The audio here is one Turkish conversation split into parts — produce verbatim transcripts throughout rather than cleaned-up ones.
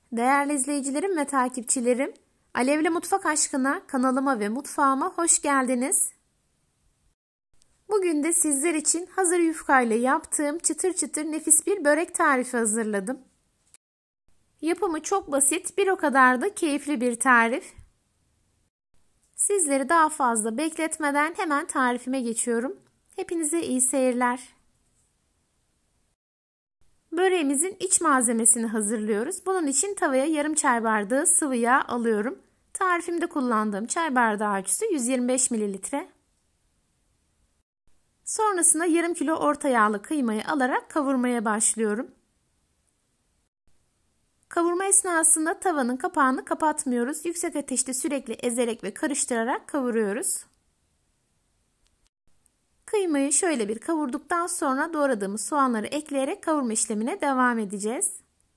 Değerli izleyicilerim ve takipçilerim, Alevli Mutfak Aşkına kanalıma ve mutfağıma hoş geldiniz. Bugün de sizler için hazır yufkayla yaptığım çıtır çıtır nefis bir börek tarifi hazırladım. Yapımı çok basit, bir o kadar da keyifli bir tarif. Sizleri daha fazla bekletmeden hemen tarifime geçiyorum. Hepinize iyi seyirler. Böreğimizin iç malzemesini hazırlıyoruz. Bunun için tavaya yarım çay bardağı sıvı yağ alıyorum. Tarifimde kullandığım çay bardağı ölçüsü yüz yirmi beş mililitre. Sonrasında yarım kilo orta yağlı kıymayı alarak kavurmaya başlıyorum. Kavurma esnasında tavanın kapağını kapatmıyoruz. Yüksek ateşte sürekli ezerek ve karıştırarak kavuruyoruz. Kıymayı şöyle bir kavurduktan sonra doğradığımız soğanları ekleyerek kavurma işlemine devam edeceğiz.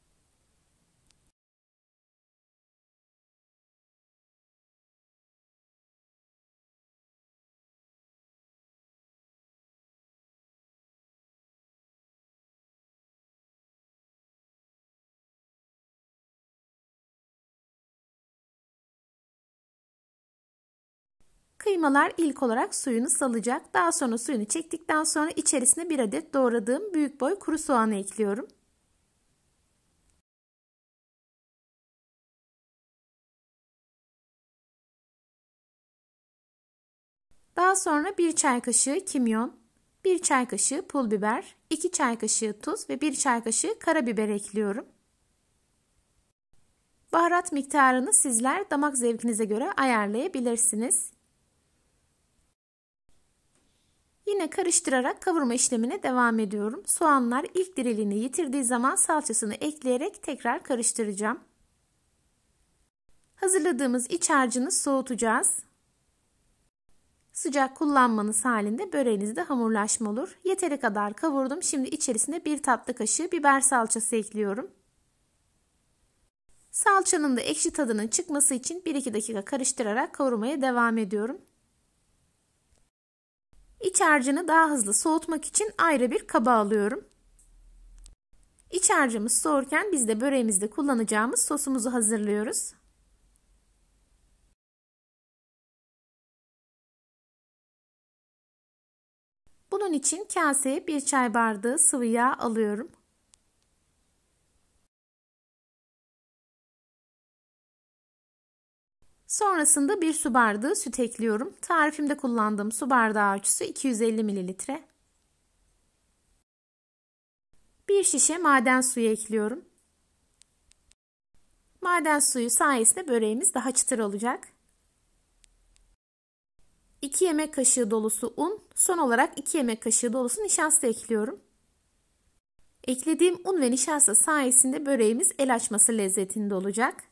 Kıymalar ilk olarak suyunu salacak. Daha sonra suyunu çektikten sonra içerisine bir adet doğradığım büyük boy kuru soğanı ekliyorum. Daha sonra bir çay kaşığı kimyon, bir çay kaşığı pul biber, iki çay kaşığı tuz ve bir çay kaşığı karabiber ekliyorum. Baharat miktarını sizler damak zevkinize göre ayarlayabilirsiniz. Yine karıştırarak kavurma işlemine devam ediyorum. Soğanlar ilk diriliğini yitirdiği zaman salçasını ekleyerek tekrar karıştıracağım. Hazırladığımız iç harcını soğutacağız. Sıcak kullanmanız halinde böreğinizde hamurlaşma olur. Yeteri kadar kavurdum. Şimdi içerisine bir tatlı kaşığı biber salçası ekliyorum. Salçanın da ekşi tadının çıkması için bir iki dakika karıştırarak kavurmaya devam ediyorum. İç harcını daha hızlı soğutmak için ayrı bir kaba alıyorum. İç harcımız soğurken biz de böreğimizde kullanacağımız sosumuzu hazırlıyoruz. Bunun için kaseye bir çay bardağı sıvı yağ alıyorum. Sonrasında bir su bardağı süt ekliyorum. Tarifimde kullandığım su bardağı ölçüsü iki yüz elli mililitre. Bir şişe maden suyu ekliyorum. Maden suyu sayesinde böreğimiz daha çıtır olacak. iki yemek kaşığı dolusu un, son olarak iki yemek kaşığı dolusu nişasta ekliyorum. Eklediğim un ve nişasta sayesinde böreğimiz el açması lezzetinde olacak.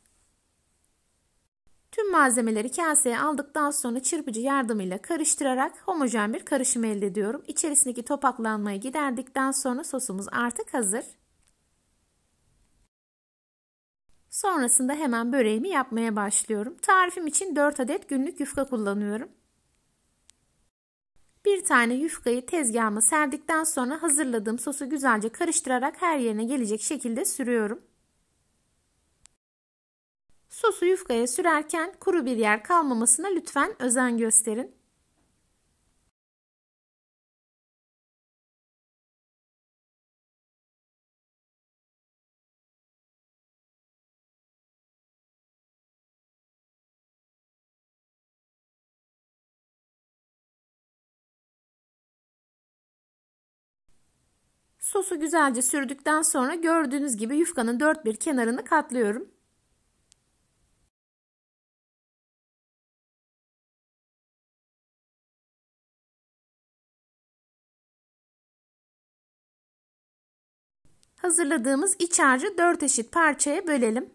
Tüm malzemeleri kaseye aldıktan sonra çırpıcı yardımıyla karıştırarak homojen bir karışım elde ediyorum. İçerisindeki topaklanmayı giderdikten sonra sosumuz artık hazır. Sonrasında hemen böreğimi yapmaya başlıyorum. Tarifim için dört adet günlük yufka kullanıyorum. Bir tane yufkayı tezgahıma serdikten sonra hazırladığım sosu güzelce karıştırarak her yerine gelecek şekilde sürüyorum. Sosu yufkaya sürerken kuru bir yer kalmamasına lütfen özen gösterin. Sosu güzelce sürdükten sonra gördüğünüz gibi yufkanın dört bir kenarını katlıyorum. Hazırladığımız iç harcı dört eşit parçaya bölelim.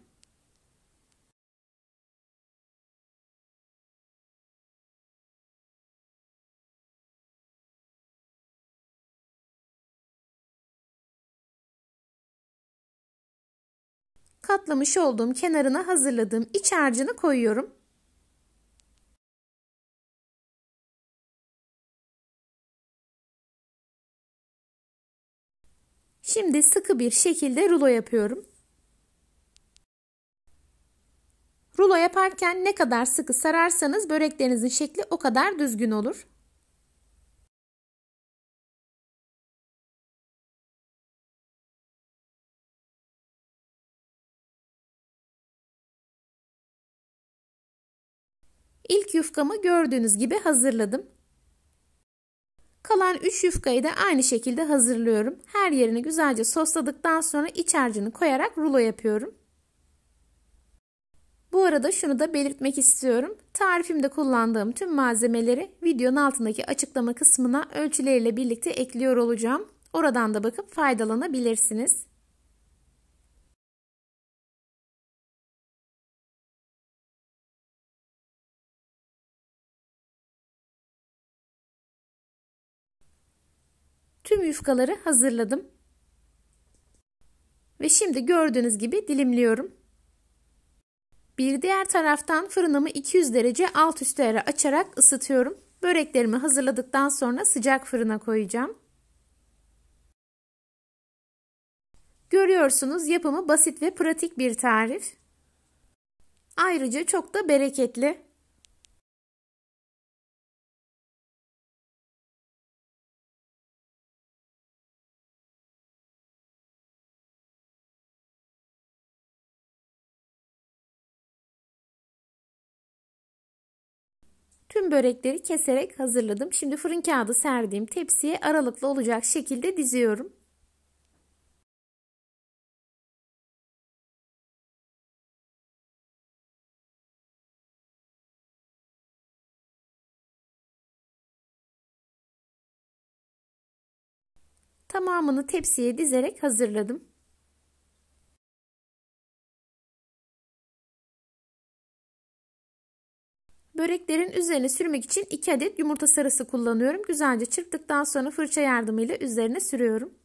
Katlamış olduğum kenarına hazırladığım iç harcını koyuyorum. Şimdi sıkı bir şekilde rulo yapıyorum. Rulo yaparken ne kadar sıkı sararsanız böreklerinizin şekli o kadar düzgün olur. İlk yufkamı gördüğünüz gibi hazırladım. Kalan üç yufkayı da aynı şekilde hazırlıyorum. Her yerini güzelce sosladıktan sonra iç harcını koyarak rulo yapıyorum. Bu arada şunu da belirtmek istiyorum. Tarifimde kullandığım tüm malzemeleri videonun altındaki açıklama kısmına ölçüleriyle birlikte ekliyor olacağım. Oradan da bakıp faydalanabilirsiniz. Tüm yufkaları hazırladım. Ve şimdi gördüğünüz gibi dilimliyorum. Bir diğer taraftan fırınımı iki yüz derece alt üst ayarı açarak ısıtıyorum. Böreklerimi hazırladıktan sonra sıcak fırına koyacağım. Görüyorsunuz, yapımı basit ve pratik bir tarif. Ayrıca çok da bereketli. Tüm börekleri keserek hazırladım. Şimdi fırın kağıdı serdiğim tepsiye aralıklı olacak şekilde diziyorum. Tamamını tepsiye dizerek hazırladım. Böreklerin üzerine sürmek için iki adet yumurta sarısı kullanıyorum. Güzelce çırptıktan sonra fırça yardımıyla üzerine sürüyorum.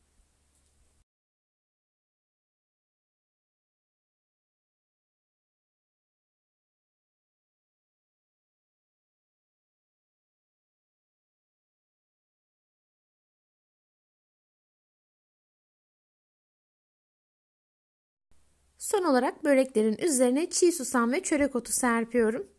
Son olarak böreklerin üzerine çiğ susam ve çörek otu serpiyorum.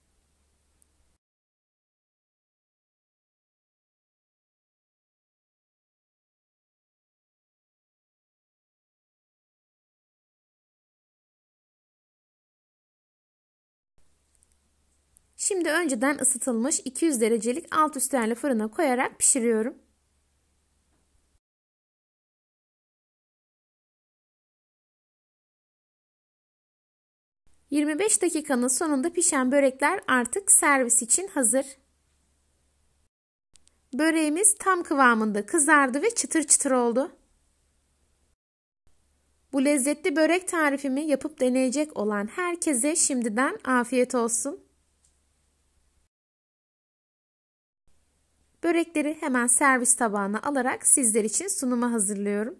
Şimdi önceden ısıtılmış iki yüz derecelik alt üst ayarlı fırına koyarak pişiriyorum. yirmi beş dakikanın sonunda pişen börekler artık servis için hazır. Böreğimiz tam kıvamında kızardı ve çıtır çıtır oldu. Bu lezzetli börek tarifimi yapıp deneyecek olan herkese şimdiden afiyet olsun. Börekleri hemen servis tabağına alarak sizler için sunuma hazırlıyorum.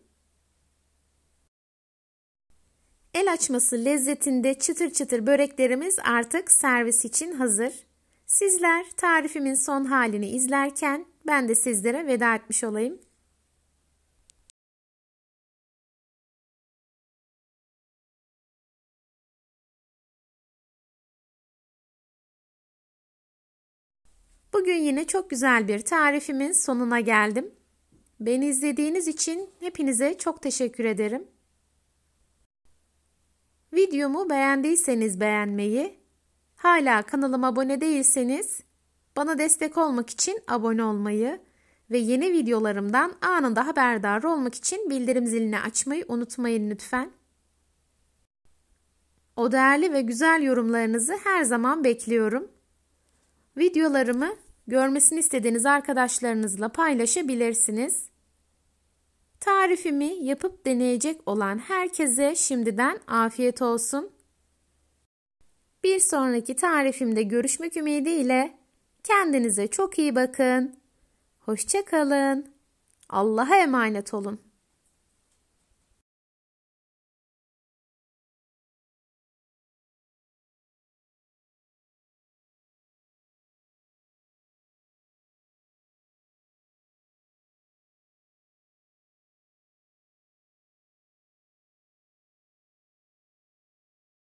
El açması lezzetinde çıtır çıtır böreklerimiz artık servis için hazır. Sizler tarifimin son halini izlerken ben de sizlere veda etmiş olayım. Bugün yine çok güzel bir tarifimin sonuna geldim. Beni izlediğiniz için hepinize çok teşekkür ederim. Videomu beğendiyseniz beğenmeyi, hala kanalıma abone değilseniz bana destek olmak için abone olmayı ve yeni videolarımdan anında haberdar olmak için bildirim zilini açmayı unutmayın lütfen. O değerli ve güzel yorumlarınızı her zaman bekliyorum. Videolarımı görmesini istediğiniz arkadaşlarınızla paylaşabilirsiniz. Tarifimi yapıp deneyecek olan herkese şimdiden afiyet olsun. Bir sonraki tarifimde görüşmek ümidiyle kendinize çok iyi bakın. Hoşça kalın. Allah'a emanet olun.